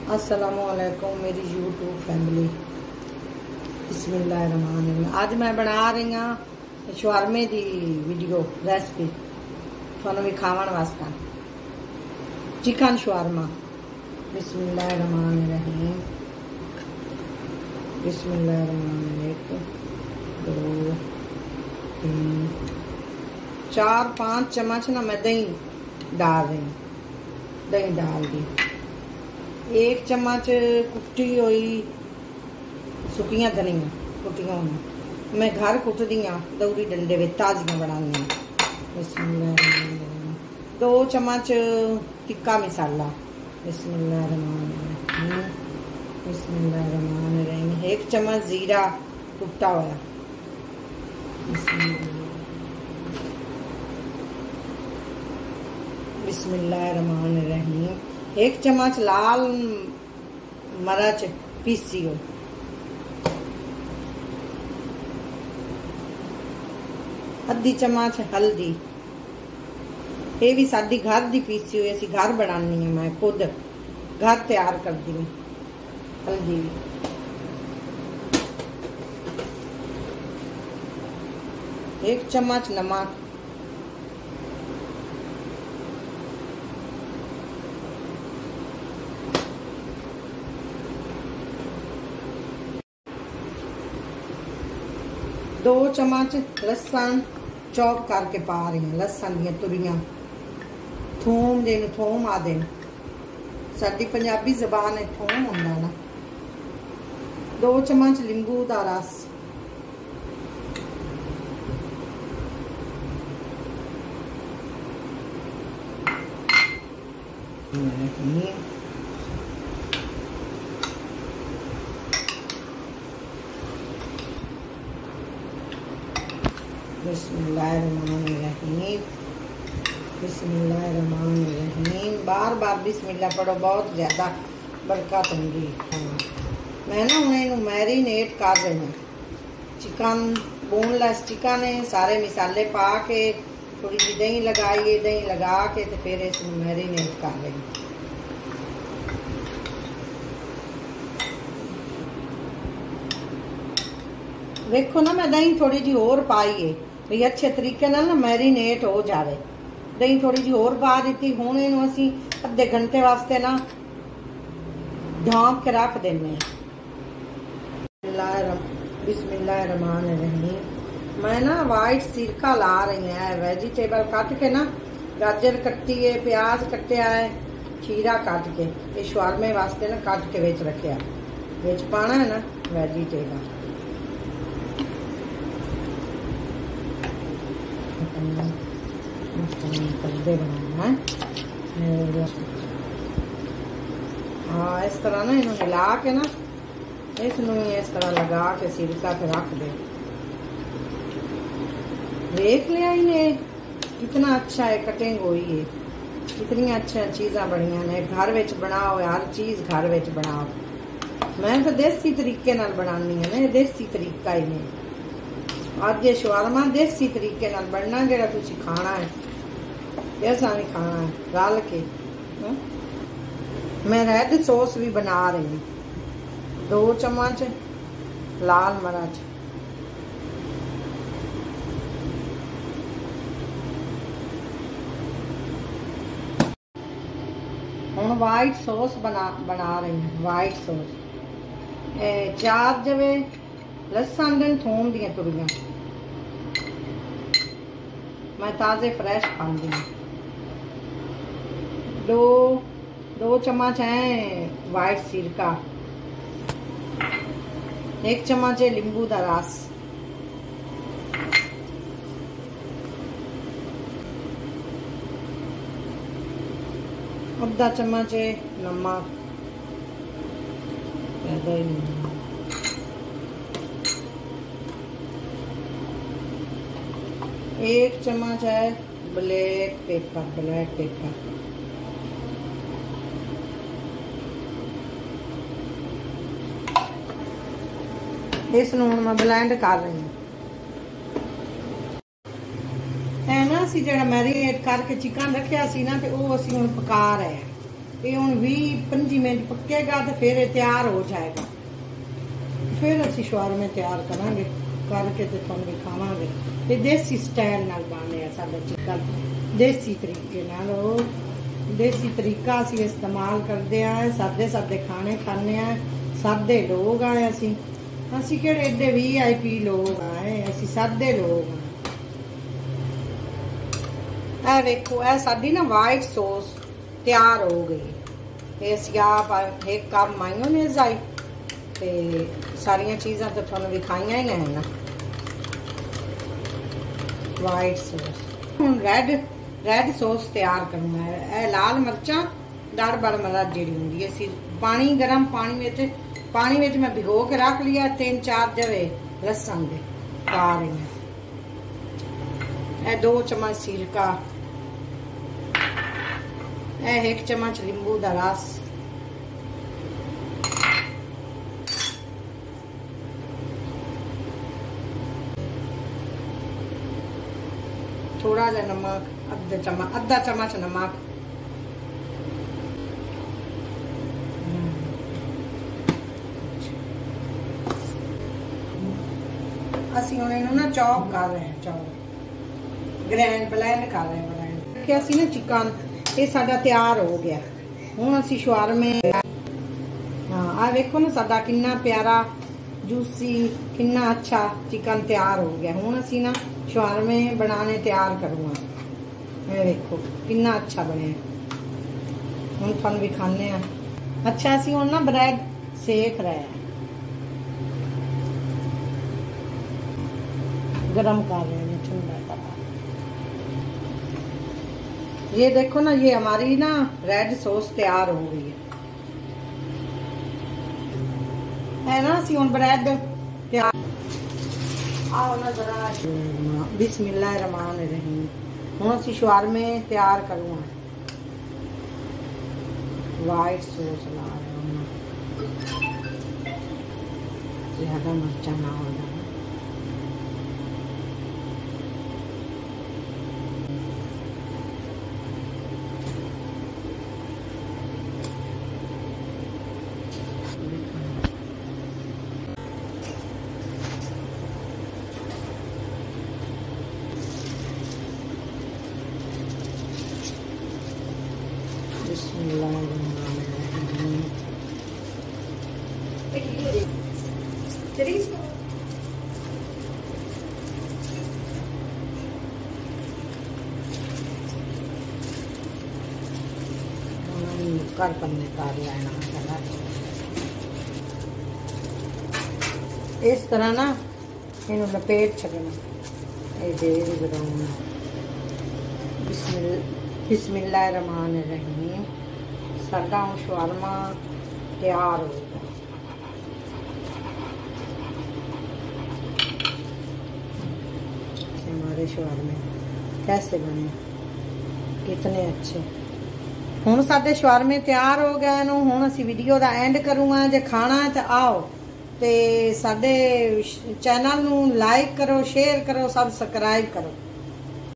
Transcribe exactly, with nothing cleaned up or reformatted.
अस्सलामुअलैकुम मेरी YouTube family. बिस्मिल्लाहिर्रहमानिर्रहीम। आज मैं बना रही हूँ शवारमे की वीडियो रेसिपी थानू विखावन वास्ते चिकन शवारमा। बिस्मिल्लाहिर्रहमानिर्रहीम। बिस्मिल्लाहिर्रहमानिर्रहीम। एक दो तीन चार पाँच चम्मच ना मैं दही डाल रही हूँ। दही डाल दी। एक चम्मच कुटी हुई सुकियां धनिया कुटिया हुई मैं घर कुटदी हाँ दौरी डंडे में ताजियां बनानी। बिस्मिल्लाह। दो चम्मच टिक्का मसाला। बिस्मिल्लाह। बिस्मिल्लाह। एक चम्मच जीरा कुटा हुआ। बिस्मिल्लाह। एक चम्मच लाल मिर्च पीसी हो। अद्धी चम्मच हल्दी। ये भी साडी घर की पीसी हुई असी घर बनानी है। मैं खुद घर तैयार करती हूँ। हल्दी भी एक चम्मच नमक। दो चम्मच लसन चॉप करके पा रही हूँ। लसन दी तुरियां थूम जिन थूम आदे साडी पंजाबी जबान है थूम होंदा ना। दो चम्मच नींबू दा रस। बिस्मिल्लाहिर्रहमानिर्रहीम। बिस्मिल्लाहिर्रहमानिर्रहीम। बार बार बिस्मिल्लाह पढ़ो बहुत ज़्यादा बरकत होंगी। हाँ मैं ना उन्हें मैरीनेट कर रही हूँ। चिकन बोनलेस चिकन है सारे मसाले पा के थोड़ी जी दही लगाइए दही लगा के तो फिर इसमें मैरीनेट कर रही हूँ। देखो ना मैं दही थोड़ी जी और पाई है भी अच्छे तरीके ना मैरीनेट हो जाए। दही थोड़ी जी और पा दी। हुण इहनूं असीं अद्धे घंटे वास्ते ना ढांप के रख देने। बिस्मिल्लाहिर्रहमानिर्रहीम। मैं ना वाइट सिरका ला रही है। वेजिटेबल कट के ना गाजर कट्टी है प्याज कट्टिया है खीरा कट के ये शवारमे वास्ते ना कट के विच रखिया। विच पाना है ना वेजिटेबल। बनाना है। हाँ इस तरह ना इन्हों हिला के ना इसनों इस तरह लगा के सिरका पे रख दे। देख लिया इन्हें कितना अच्छा है कटिंग हुई है। कितनी अच्छा चीज़ा बनिया ने घर विच बनाओ हर चीज़ घर विच बनाओ। मैं तो देसी तरीके नाल बनानी है ना देसी तरीका ही ने। अज ये शवारमा देसी तरीके नाल बनना जेड़ा तुसी खाना है ऐसा भी खाना है रल के। मैं रेड सॉस भी बना रही हूँ। दो चम्मच लाल मिर्च। हूँ वाइट सॉस बना बना रही हूँ। वाइट सॉस ए, चार जवे लसन दिन थूम दियां तुरियां मैं ताज़े फ्रेश खाती हूँ। दो दो चम्मच है वाइट सिरका। एक चम्मच है नींबू का रस। आधा चम्मच है नमक। एक चम्मच है ब्लैक पेपर। ब्लैक पेपर इस नून मैं ब्लेंड कर रही हूँ। है ना असी जो मैरीनेट करके चिकन रखिया सी ना तो वो असी हुण पका रहे हैं। ये हुण भी पंजी मिनट पकेगा तो फिर तैयार हो जाएगा। फिर असी शवारमे तैयार करांगे, करके तो तुहानू दिखावांगे। ये देसी स्टाइल नाल बने आ साडा चिकन, देसी तरीके नाल। देसी तरीका असी इस्तेमाल करते हैं। सादे सादे खाने खाने हैं, सादे लोग आए असी असी किहड़े एडे वी आई पी लोग आए, असी सादे लोग हैं। देखो ए साडी ना वाइट सॉस तैयार हो गई। ये असी आप एक कप मायोनेज़ आई ते सारिया चीज़ां तो तुहानू दिखाइया ही हैं ना। वाइट सॉस हुण रैड रैड सॉस तैयार करना है। ए लाल मिर्चा दड़ बड़ मरच जी होंगी, असी पानी गर्म पानी में पानी में मैं भिगो के रख लिया। तीन चार जवे लसन दे पा रही हैं। ए दो चम्मच सिरका, ए एक चम्मच नींबू का रस, थोड़ा जा नमक, अद्धा चम्मच अद्धा चम्मच नमक, असी हुण इहनूं ना चॉप कर रहे हैं, चॉप ग्रैंड ब्लेंड कर रहे हैं ब्लेंड कि असी ना चिकन ये साडा तैयार हो गया। हुण असी शवारमे हाँ आ देखो ना साडा कितना प्यारा जूसी कितना अच्छा चिकन तैयार हो गया। हुण असी ना शवारमे बनाने तैयार करूँगा। ये देखो कितना अच्छा बने। हुण तुहानू दिखाने आ। अच्छा असी हुण ना ब्रेड सेक रहे हैं, गरम कर रहे हैं ठंडा कर। ये देखो ना ये हमारी ना रेड सॉस तैयार हो गई है ना। असी हुण ब्रेड तैयार आओ ना जरा। बिस्मिल्लाह रहमान रहीम। हुण असी शवारमे तैयार करूँगा। वाइट सॉस ला रहे हैं, ज्यादा मिर्चा ना हो जाए। कर पन्ने कर लेना इस तरह ना, इन लपेट छड़ना। ये देर बनाना। बिस्मिल्लाह रहमान रहीम। साडा शवारमा तैयार हो गया। हमारे शवारमे कैसे बने, कितने अच्छे। हुण साडे शवारमे तैयार हो गए न। हुण असी वीडियो का एंड करूँगा। जे खाना है तो आओ ते साडे चैनल नूं लाइक करो, शेयर करो, सबसक्राइब करो।